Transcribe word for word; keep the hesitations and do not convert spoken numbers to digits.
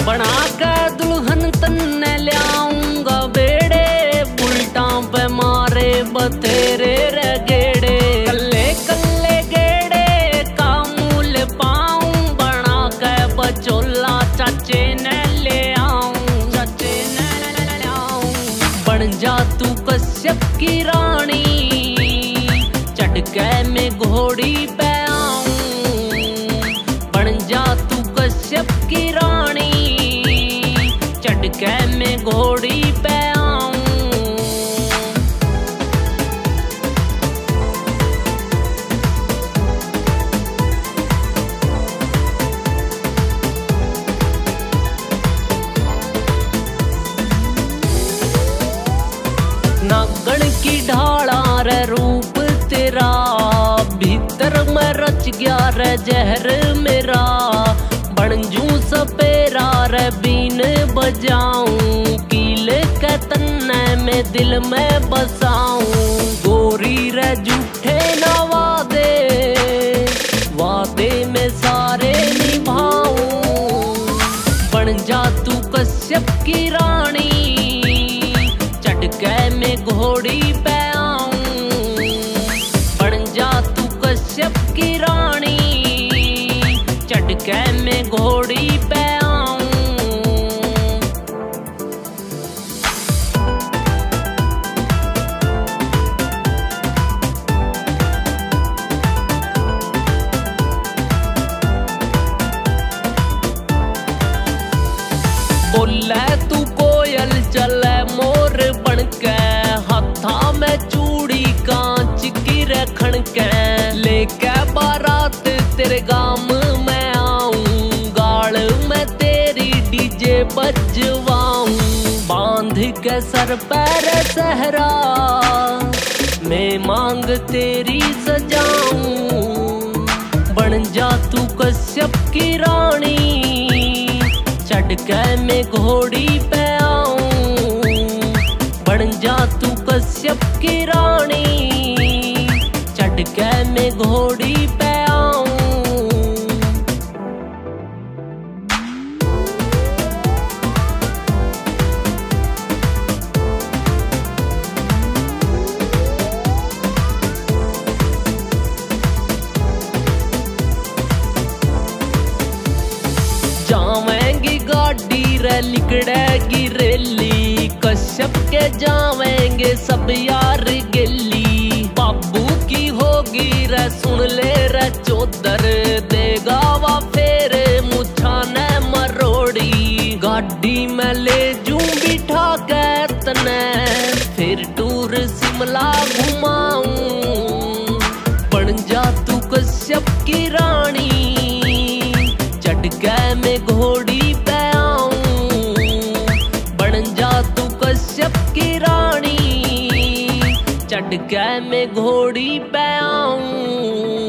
बना के दुल्हन तन्ने ल्याऊंगा बेड़े, बुलटा पे मारे बतेरे रे गेड़े। कल्ले कल्ले गेड़े का मूल पाऊं, बना के बचोला चाचे ने ले आऊं, चाचे ने ले आऊं। बन जा तू कश्यप की रानी, चढ़ के मैं घोड़ी पे आऊं। बन जा तू कश्यप की रानी, चढ़ के मैं घोड़ी पे आऊं। नागण की ढाला रे रूप तेरा, भीतर में रच गया रे जहर मेरा। बनजू सपेरा रे बीन बजाऊं, कील के तन्ने में दिल में बसाऊं। गोरी रे झूठे ना वादे, वादे में सारे निभाऊं। बन जा तू कश्यप की रानी, चढ़ के मैं घोड़ी पे आऊं। बन जा तू कश्यप की रानी, चढ़ के मैं घोड़ी पे आऊं। बोले तू कोयल चले मोर बनके, हाथा में चूड़ी कांच की रखन के। लेके बारात तेरे गाम में आऊं, गाल में तेरी डीजे बजवाऊं। बांध के सर पैर सहरा, मैं मांग तेरी सजाऊं। बन जा तू कश्यप की रानी, चढ़ के मैं घोड़ी पे आऊं। बन जा तू कश्यप की रानी, चढ़ के मैं घोड़ी पे आऊं। जावेंगी गाड़ी रे लिकड़ेगी रेली, कश्यप के जावेंगे सब यार गिल्ली। बाबू की होगी रे सुन ले रे चौधर, देगा वा फेर मुछा ने मरोड़ी। गाड़ी में ले जूं बिठा के तने, फिर टूर शिमला घुमाऊं। बन जा तू कश्यप की रानी, चढ़ के मैं घोड़ी पे आऊं। बन जा तू कश्यप की रानी, चढ़ के मैं घोड़ी पे आऊं।